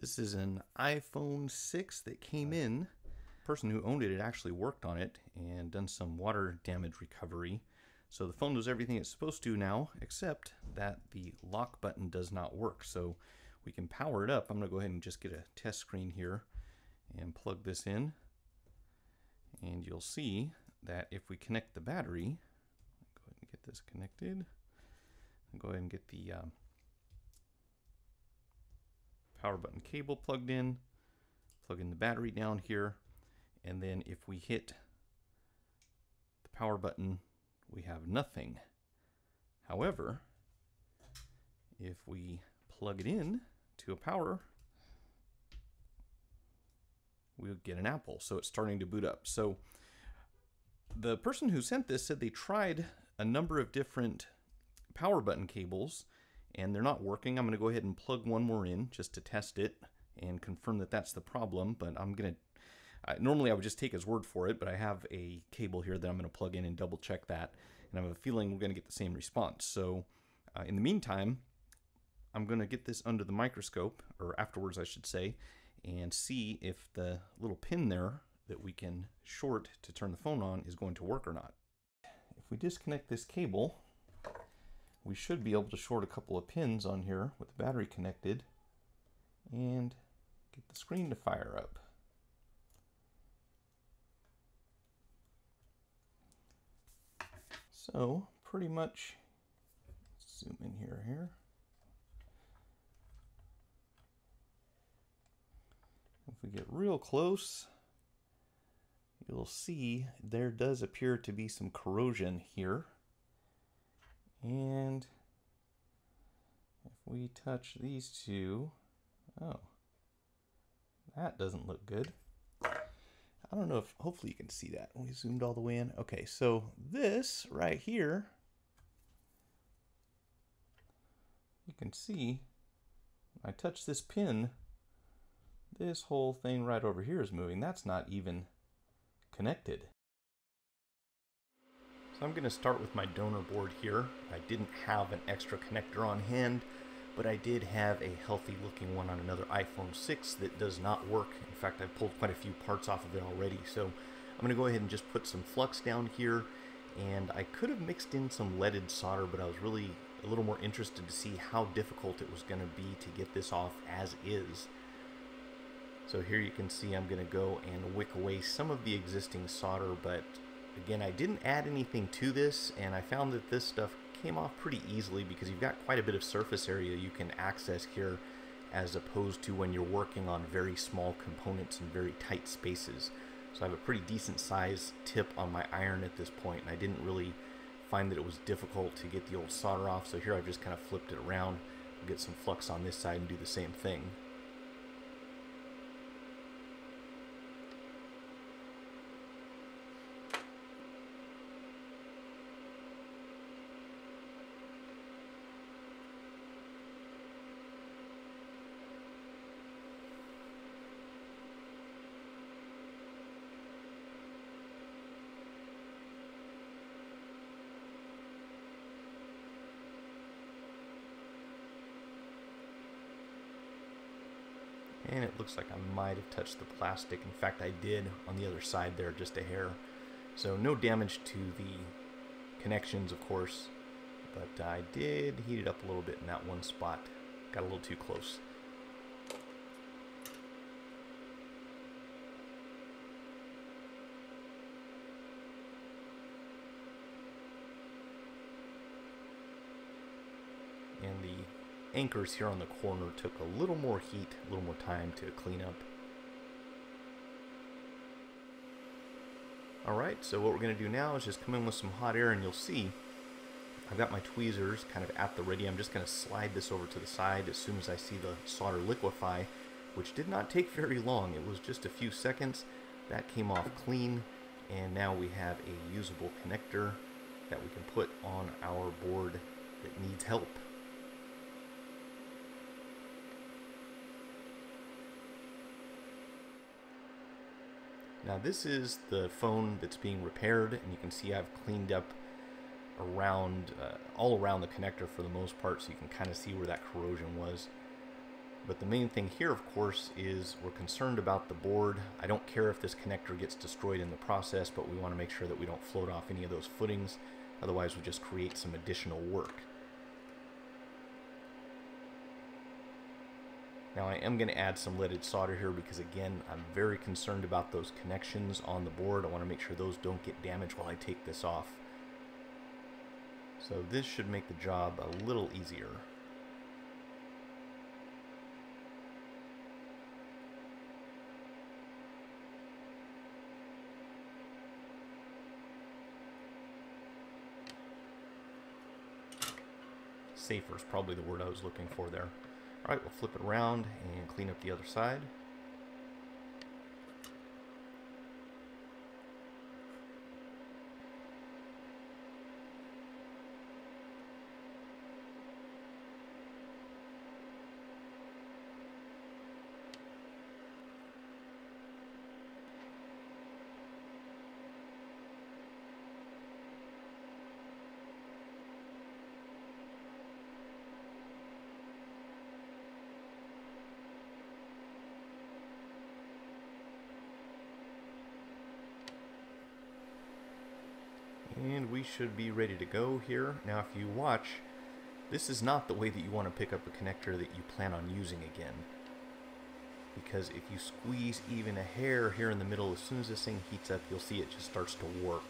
This is an iPhone 6 that came in. The person who owned it had actually worked on it and done some water damage recovery. So the phone does everything it's supposed to now, except that the lock button does not work. So we can power it up. I'm going to go ahead and just get a test screen here and plug this in. And you'll see that if we connect the battery, go ahead and get this connected. Go ahead and get the power button cable plugged in, plug in the battery down here, and then if we hit the power button, we have nothing. However, if we plug it in to a power, we'll get an apple. So it's starting to boot up. So the person who sent this said they tried a number of different power button cables and they're not working. I'm going to go ahead and plug one more in just to test it and confirm that that's the problem. But I'm going to, normally I would just take his word for it, but I have a cable here that I'm going to plug in and double check that. And I have a feeling we're going to get the same response. So in the meantime, I'm going to get this under the microscope, or afterwards I should say, and see if the little pin there that we can short to turn the phone on is going to work or not. If we disconnect this cable, we should be able to short a couple of pins on here with the battery connected and get the screen to fire up. So pretty much, zoom in here. If we get real close, you'll see there does appear to be some corrosion here. And if we touch these two, oh, that doesn't look good. I don't know if, hopefully you can see that. We zoomed all the way in. Okay, so this right here, you can see, I touch this pin, this whole thing right over here is moving. That's not even connected. So I'm going to start with my donor board here. I didn't have an extra connector on hand, but I did have a healthy looking one on another iPhone 6 that does not work. In fact, I've pulled quite a few parts off of it already. So I'm going to go ahead and just put some flux down here. And I could have mixed in some leaded solder, but I was really a little more interested to see how difficult it was going to be to get this off as is. So here you can see I'm going to go and wick away some of the existing solder, but again, I didn't add anything to this, and I found that this stuff came off pretty easily because you've got quite a bit of surface area you can access here, as opposed to when you're working on very small components in very tight spaces. So I have a pretty decent size tip on my iron at this point, and I didn't really find that it was difficult to get the old solder off. So here I've just kind of flipped it around, get some flux on this side and do the same thing. And it looks like I might have touched the plastic. In fact, I did on the other side there, just a hair. So no damage to the connections, of course, but I did heat it up a little bit in that one spot. Got a little too close. And the anchors here on the corner took a little more heat, a little more time to clean up. Alright, so what we're going to do now is just come in with some hot air, and you'll see I've got my tweezers kind of at the ready. I'm just going to slide this over to the side as soon as I see the solder liquefy, which did not take very long. It was just a few seconds. That came off clean, and now we have a usable connector that we can put on our board that needs help. Now this is the phone that's being repaired, and you can see I've cleaned up around all around the connector for the most part, so you can kind of see where that corrosion was. But the main thing here, of course, is we're concerned about the board. I don't care if this connector gets destroyed in the process, but we want to make sure that we don't float off any of those footings. Otherwise, we just create some additional work. Now, I am going to add some leaded solder here because, again, I'm very concerned about those connections on the board. I want to make sure those don't get damaged while I take this off. So this should make the job a little easier. Safer is probably the word I was looking for there. Alright, we'll flip it around and clean up the other side. And we should be ready to go here. Now if you watch, this is not the way that you want to pick up a connector that you plan on using again. Because if you squeeze even a hair here in the middle, as soon as this thing heats up, you'll see it just starts to warp.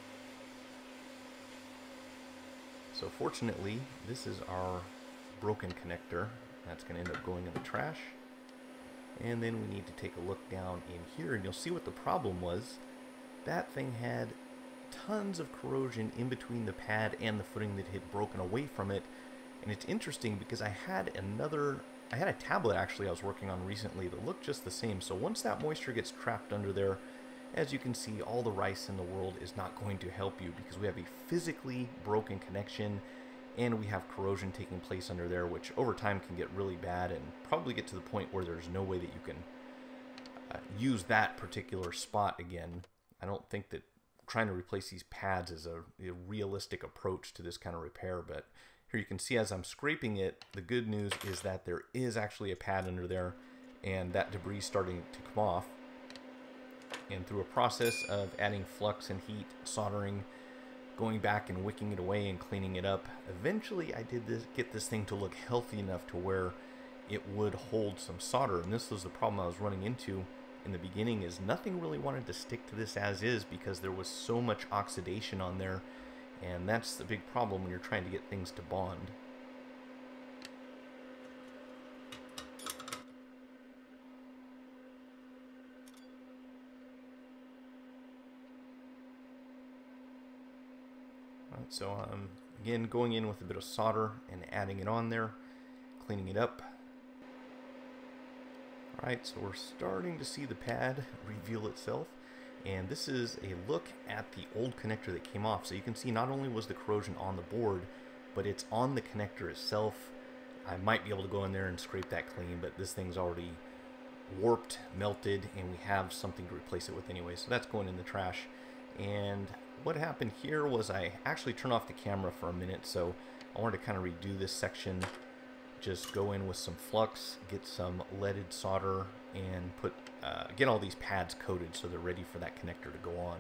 So fortunately, this is our broken connector. That's going to end up going in the trash. And then we need to take a look down in here, and you'll see what the problem was. That thing had tons of corrosion in between the pad and the footing that had broken away from it. And it's interesting because I had a tablet actually I was working on recently that looked just the same. So once that moisture gets trapped under there, as you can see, all the rice in the world is not going to help you because we have a physically broken connection and we have corrosion taking place under there, which over time can get really bad and probably get to the point where there's no way that you can use that particular spot again. I don't think that trying to replace these pads is a realistic approach to this kind of repair, but here you can see as I'm scraping it, the good news is that there is actually a pad under there and that debris is starting to come off. And through a process of adding flux and heat, soldering, going back and wicking it away and cleaning it up, eventually I did get this thing to look healthy enough to where it would hold some solder. And this was the problem I was running into in the beginning, is nothing really wanted to stick to this as is because there was so much oxidation on there, and that's the big problem when you're trying to get things to bond. Alright, so I'm again going in with a bit of solder and adding it on there, cleaning it up. Alright, so we're starting to see the pad reveal itself, and this is a look at the old connector that came off. So you can see not only was the corrosion on the board, but it's on the connector itself. I might be able to go in there and scrape that clean, but this thing's already warped, melted, and we have something to replace it with anyway, so that's going in the trash. And what happened here was I actually turned off the camera for a minute, so I wanted to kind of redo this section. Just go in with some flux, get some leaded solder, and get all these pads coated so they're ready for that connector to go on.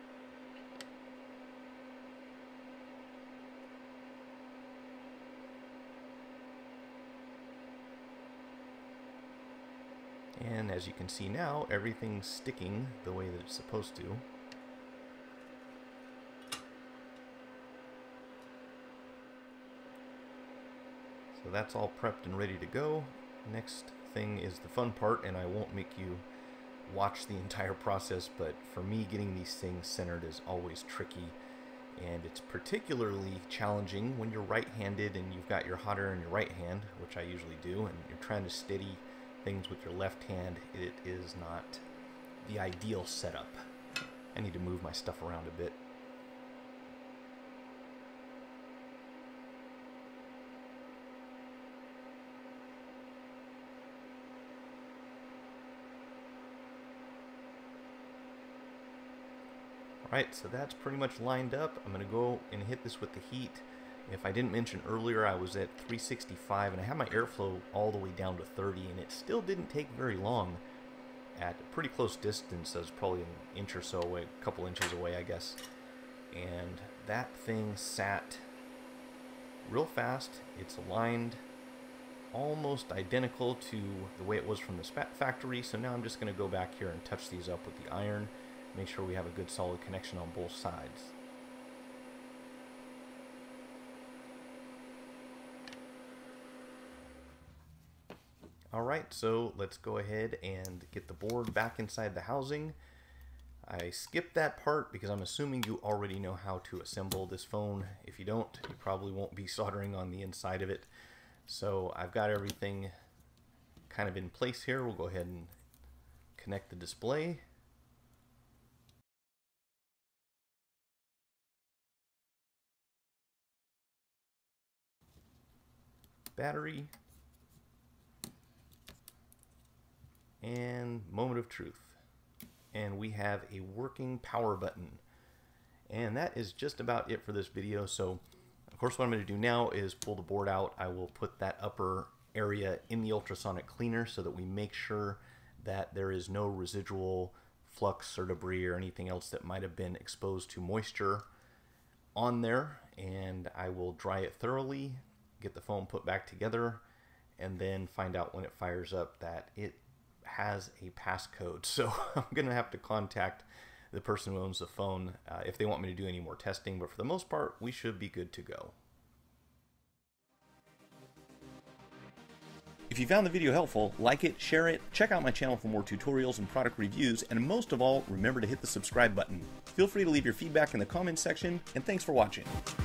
And as you can see now, everything's sticking the way that it's supposed to. So that's all prepped and ready to go. Next thing is the fun part, and I won't make you watch the entire process, but for me, getting these things centered is always tricky, and it's particularly challenging when you're right-handed and you've got your hot air in your right hand, which I usually do, and you're trying to steady things with your left hand. It is not the ideal setup. I need to move my stuff around a bit. Alright, so that's pretty much lined up. I'm going to go and hit this with the heat If I didn't mention earlier, I was at 365 and I had my airflow all the way down to 30, and it still didn't take very long at a pretty close distance. I was probably an inch or so away, a couple inches away, I guess. And that thing sat real fast. It's aligned almost identical to the way it was from the factory. So now I'm just going to go back here and touch these up with the iron, make sure we have a good solid connection on both sides. Alright, so let's go ahead and get the board back inside the housing. I skipped that part because I'm assuming you already know how to assemble this phone. If you don't, you probably won't be soldering on the inside of it. So I've got everything kind of in place here. We'll go ahead and connect the display. Battery. And moment of truth. And we have a working power button. And that is just about it for this video. So of course what I'm going to do now is pull the board out. I will put that upper area in the ultrasonic cleaner so that we make sure that there is no residual flux or debris or anything else that might have been exposed to moisture on there. And I will dry it thoroughly, get the phone put back together, and then find out when it fires up that it has a passcode. So I'm gonna have to contact the person who owns the phone if they want me to do any more testing, but for the most part we should be good to go. If you found the video helpful, like it, share it, check out my channel for more tutorials and product reviews, and most of all, remember to hit the subscribe button. Feel free to leave your feedback in the comments section, and thanks for watching.